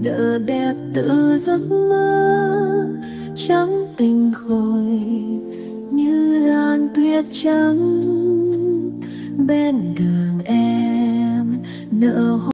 nở đẹp tự giấc mơ trắng tinh khôi như làn tuyết trắng bên đường em nở